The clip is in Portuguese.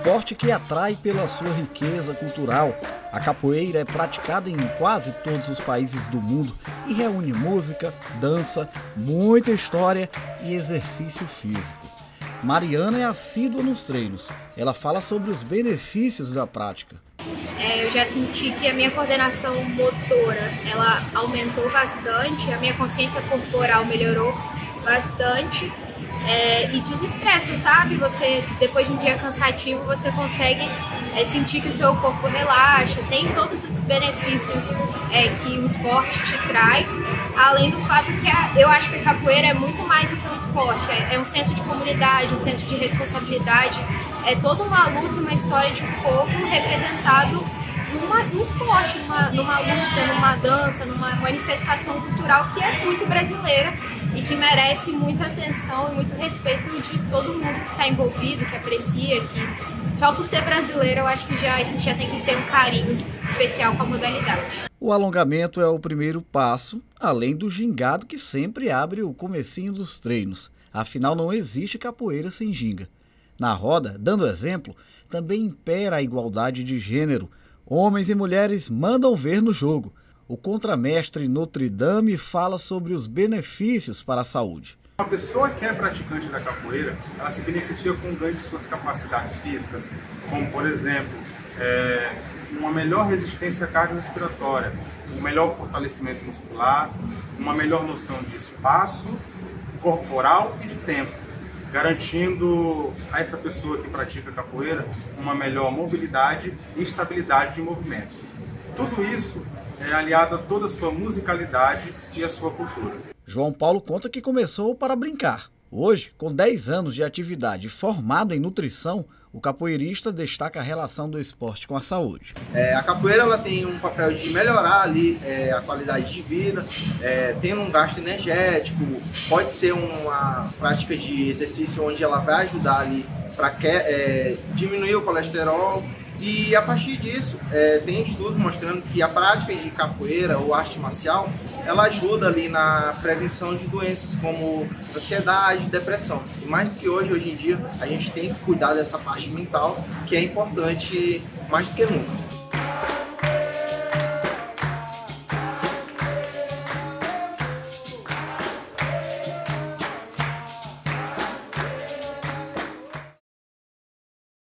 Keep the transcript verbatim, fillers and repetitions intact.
esporte que atrai pela sua riqueza cultural. A capoeira é praticada em quase todos os países do mundo e reúne música, dança, muita história e exercício físico. Mariana é assídua nos treinos. Ela fala sobre os benefícios da prática. É, eu já senti que a minha coordenação motora ela aumentou bastante, a minha consciência corporal melhorou bastante. É, e desestressa, sabe? Você, depois de um dia cansativo, você consegue é, sentir que o seu corpo relaxa, tem todos os benefícios é, que o esporte te traz, além do fato que a, eu acho que a capoeira é muito mais do que um esporte, é, é um senso de comunidade, um senso de responsabilidade, é toda uma luta, uma história de um povo representado numa, num esporte, numa, numa luta, numa dança, numa manifestação cultural que é muito brasileira e que merece muita atenção e muito respeito de todo mundo que está envolvido, que aprecia, que só por ser brasileiro eu acho que já, a gente já tem que ter um carinho especial com a modalidade. O alongamento é o primeiro passo, além do gingado que sempre abre o comecinho dos treinos. Afinal, não existe capoeira sem ginga. Na roda, dando exemplo, também impera a igualdade de gênero. Homens e mulheres mandam ver no jogo. O contramestre Notre Dame fala sobre os benefícios para a saúde. Uma pessoa que é praticante da capoeira, ela se beneficia com o ganho de suas capacidades físicas, como, por exemplo, é, uma melhor resistência cardiorrespiratória, um melhor fortalecimento muscular, uma melhor noção de espaço corporal e de tempo, garantindo a essa pessoa que pratica capoeira uma melhor mobilidade e estabilidade de movimentos. Tudo isso é aliado a toda a sua musicalidade e a sua cultura. João Paulo conta que começou para brincar. Hoje, com dez anos de atividade formado em nutrição, o capoeirista destaca a relação do esporte com a saúde. É, a capoeira ela tem um papel de melhorar ali é, a qualidade de vida, é, tem um gasto energético, pode ser uma prática de exercício onde ela vai ajudar ali para é, diminuir o colesterol. E a partir disso, é, tem estudos mostrando que a prática de capoeira ou arte marcial, ela ajuda ali na prevenção de doenças como ansiedade, depressão. E mais do que hoje, hoje em dia, a gente tem que cuidar dessa parte mental, que é importante mais do que nunca.